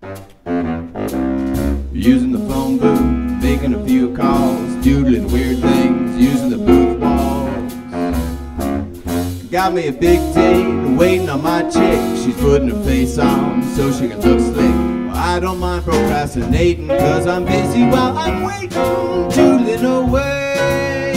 Using the phone booth, making a few calls, doodling weird things, using the booth walls. Got me a big date, waiting on my chick. She's putting her face on so she can look slick. Well, I don't mind procrastinating, cause I'm busy while I'm waiting, doodling away.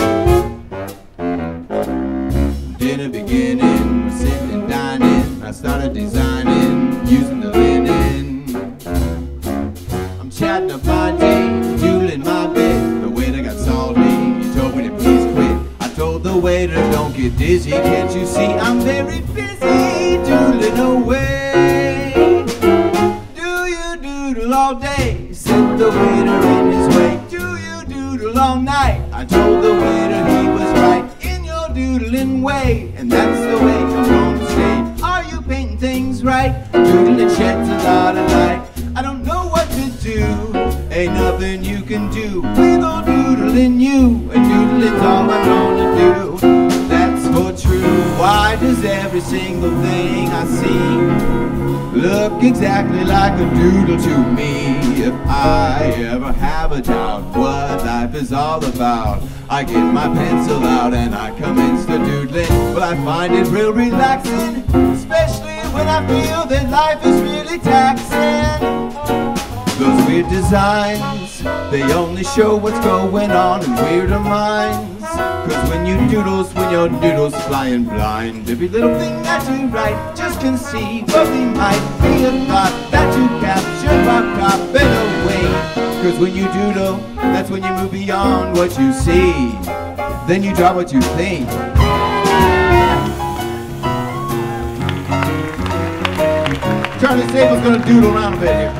Dinner beginning, we're sitting and dining. I started designing, using the linen. I'm chatting up my day, doodling my bit. The waiter got salty, he told me to please quit. I told the waiter, don't get dizzy, can't you see I'm very busy, doodling away. Do you doodle all day? Said the waiter in his way. Do you doodle all night? I told the waiter he was right in your doodling way, and that's the way I'm gonna stay. Are you painting things right? Doodling sheds a lot of light. I don't know what to do, ain't nothing you can do with all doodling you, and doodling's all I'm gonna do. That's for true. Why does every single thing I see look exactly like a doodle to me? If I ever have a doubt what life is all about, I get my pencil out and I commence the doodling. Well, I find it real relaxing, especially when I feel that life is really taxing. Those weird designs, they only show what's going on in weirder minds. Cause when your doodles flying blind, every little thing that you write just conceivably might be a thought that you capture by copying away. Cause when you doodle, that's when you move beyond what you see. Then you draw what you think. Charlie Sable's gonna doodle around a bit here.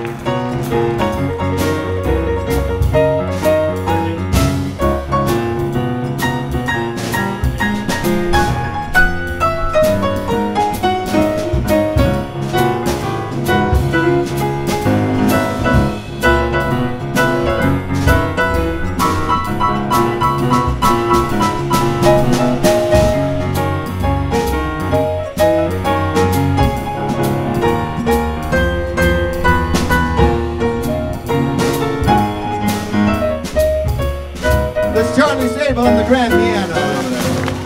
There's Charlie Sable on the grand piano over there.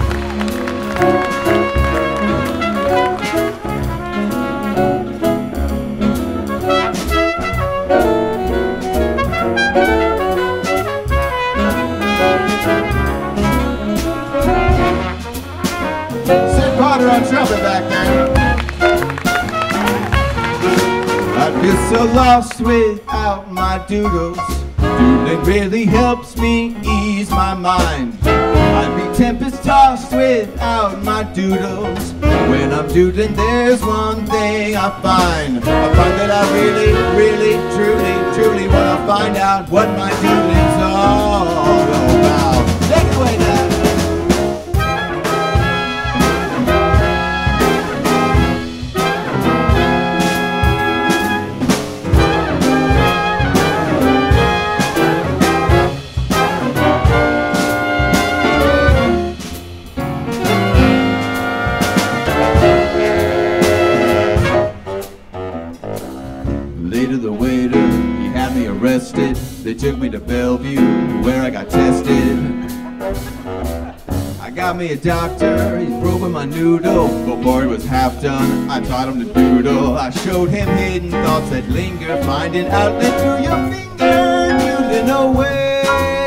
Sid Potter on trumpet back there. I'd feel so lost without my doodles. Doodling really helps me ease my mind. I'd be tempest-tossed without my doodles. When I'm doodling, there's one thing I find. I find that I really, really, truly want to find out what my doodling's all about. Take it away now. Later the waiter, he had me arrested. They took me to Bellevue, where I got tested. I got me a doctor, he's probing my noodle. Before he was half done, I taught him to doodle. I showed him hidden thoughts that linger. Find an outlet through your finger, doodling away.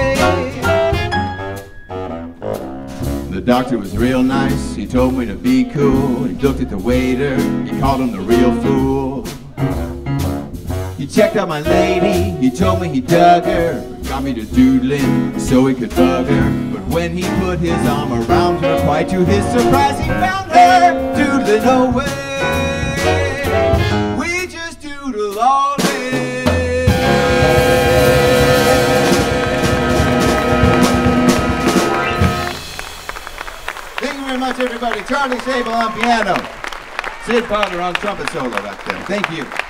The doctor was real nice, he told me to be cool. He looked at the waiter, he called him the real fool. He checked out my lady, he told me he dug her. Got me to doodling so he could bug her. But when he put his arm around her, quite to his surprise he found her doodling away. We just doodle all day. Thank you very much everybody. Charlie Sable on piano. Sid Potter on trumpet solo back there. Thank you.